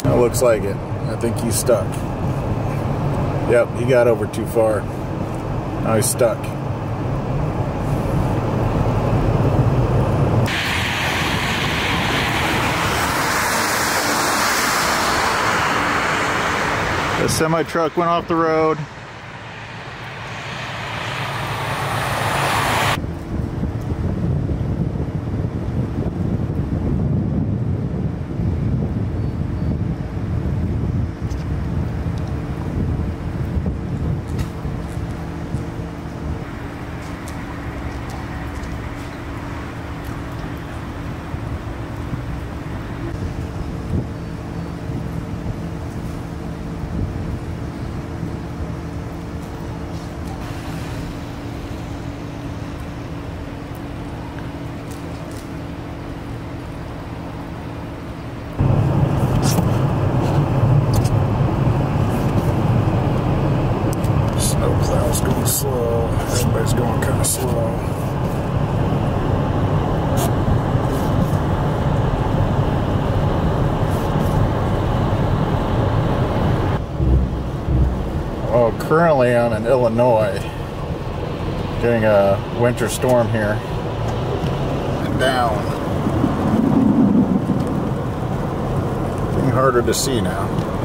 That looks like it. I think he's stuck. Yep, he got over too far. Now he's stuck. The semi-truck went off the road. Snowplow's going slow. Everybody's going kind of slow. Well, currently I'm in Illinois, getting a winter storm here. And down. Getting harder to see now.